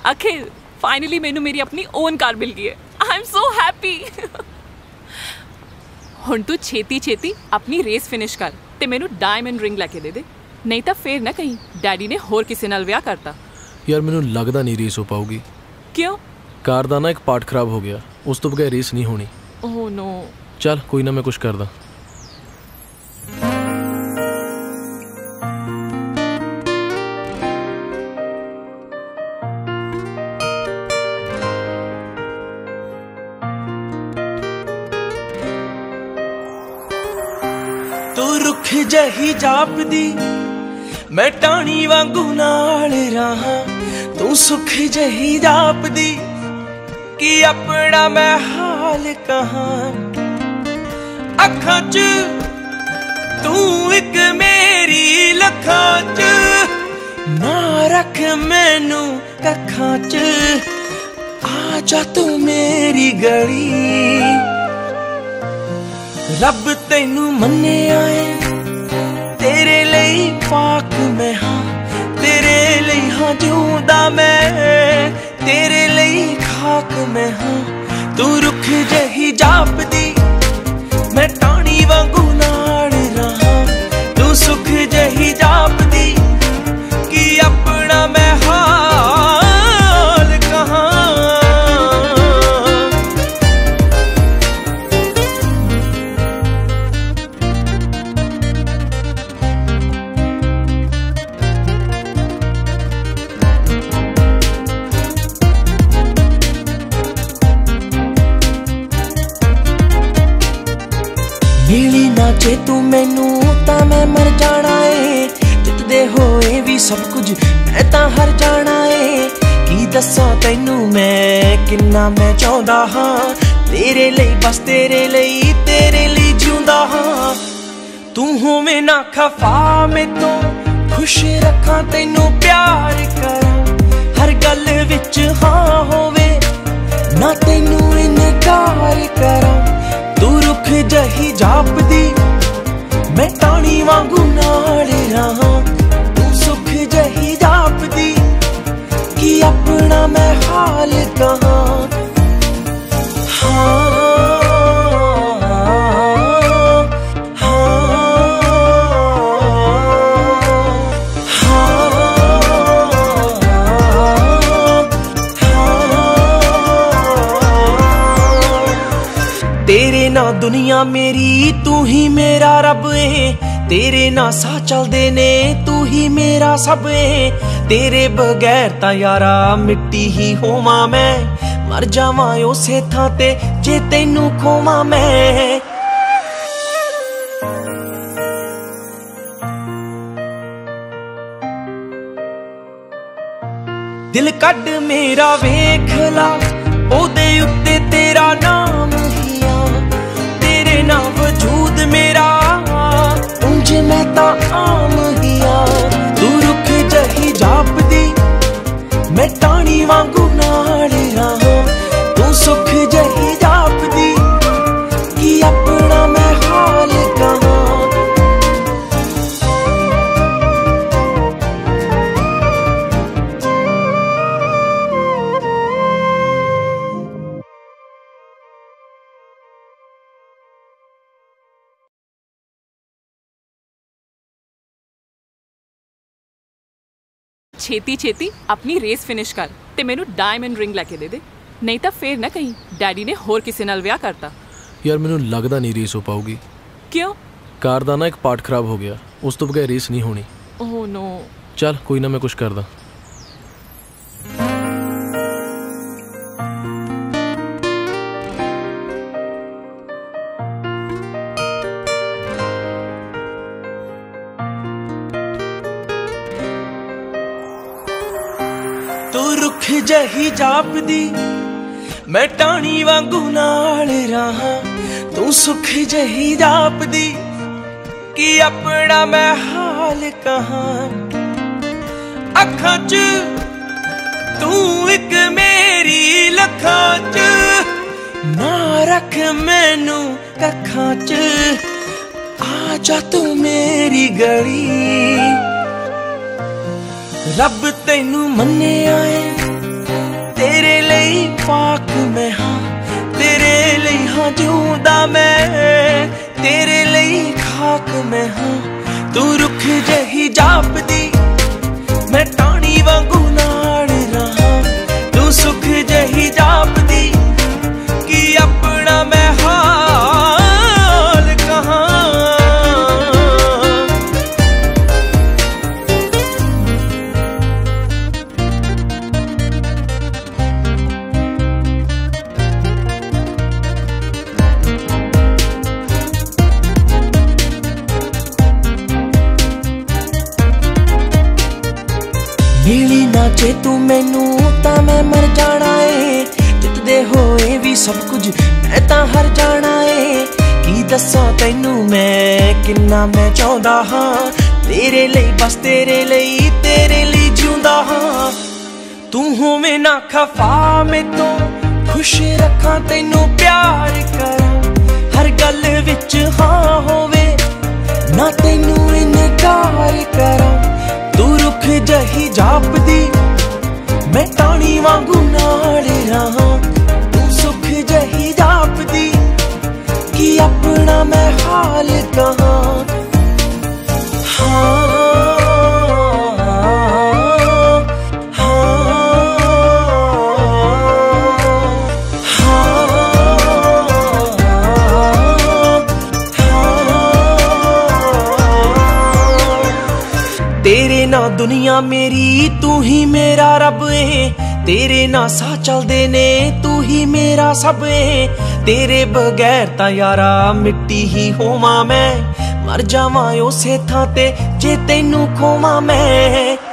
आखिर फाइनली मैनू मेरी अपनी ओन कार मिल गई है। I am so happy. हुण तू छेती छेती अपनी रेस फिनिश कर ते मैनू डायमंड रिंग लैके दे, नहीं तो फिर ना कहीं डैडी ने होर किसी नाल विआह करता। यार मैनू लगदा नहीं रेस हो पाऊगी। क्यों? कार दा ना एक पार्ट खराब हो गया, उस तो बगैर रेस नहीं होनी। Oh no. चल कोई ना, मैं कुछ करदा। तू रुख जही जापदी, मैं टाणी वांगू नाल रहा। तू सुख जही जापदी कि अपना मैं हाल कहां। अखां च तू एक मेरी लखां च, ना रख मैनू कखां च। आ जा तू मेरी गली, रब तैनू मन्निया है। तेरे लिए पाक मैं हाँ, तेरे लिए हाँ जिउंदा मैं। तेरे लिए खाक मैं हाँ, तू रुख जही जापदी, मैं टाणी वांगू नाल रहा। तू सुख जही जापदी कि अपना मैं हाल कहां। मिली ना जे तू मैनू तां मैं मर जाना है। जितदे होए भी सब कुछ मैं तां हर जाना है। की दस्सां तैनू मैं किन्ना मैं चाहुंदा हां। तेरे लिए बस तेरे लिए जिउंदा हां। तू होवे ना खफा मैं तो खुश रखां, तैनू प्यार करां। हर गल विच हाँ होवे ना, तैनू इनकार करां। तू रुख जही जापदी, मैं टाणी वांगू नाल रहा। तू सुख जही जापदी कि अपना मैं हाल कहां। हाँ तेरे ना दुनिया मेरी, तू ही मेरा रब है। तेरे ना सा चलदे ने, तू ही मेरा सब है। तेरे बगैर ता यारा मिट्टी ही होवां मैं। मर जावां उसे थां ते जे तैनू खोवां मैं। दिल कड मेरा वेख ला, ओदे उत्ते तेरा नाम हिया। तेरे ना वजूद मेरा उंज मैं तां आम हिया। तू रुख जही जापदी, मैं टाणी वांगू नाल रहा। तू सुख जही जापदी कि अपना मैं हाल कहां। छेती छेती अपनी रेस फिनिश कर ते मैनू डायमंड रिंग लैके दे, नहीं तो फिर ना कहीं डैडी ने होर किसी नाल विआह करता। यार मैनू लगदा नहीं रेस हो पाऊगी। क्यों? कार दा ना एक पार्ट खराब हो गया, उस तो बगैर रेस नहीं होनी। Oh no. चल कोई ना, मैं कुछ करदा। तू रुख जही जापदी, मैं टाणी वांगू नाल रहा। तू सुख जही जापदी कि अपना मैं हाल कहां। अखां च तू एक मेरी लखां च, ना रख मैनू कखां च। आ जा तू मेरी गली, रब तैनू मन्निया है। तेरे ਲਈ पाक मैं हाँ तेरे ਲਈ हाँ ਜਿਉਂਦਾ मैं तेरे ਲਈ खाक मैं हाँ तू रुख जही जापदी मैं टाणी वांगू नाल रहा तू सुख जही जापदी कि अपना मैं हाल कहाँ मिली ना जे तू मैनू तां मैं मर जाना है जितदे होए भी सब कुछ मैं तां हर जाना है की दस्सां तैनू मैं किन्ना मैं चाहुंदा हां तेरे लई बस तेरे लई जिउंदा हां तू होवे ना खफा मैं तो खुश रखां तैनू प्यार करां हर गल विच हाँ होवे ना तैनू इनकार करां तू रुख जही जापदी मैं टाणी वांगू नाल रहा तू सुख जही जापदी कि अपना मैं हाल कहाँ तेरे ना दुनिया मेरी तू ही मेरा रब है तेरे ना सा चलदे ने तू ही मेरा सब है तेरे बगैर ता यारा मिट्टी ही होवां मैं मर जावां उसे थां ते जे तैनू खोवां मैं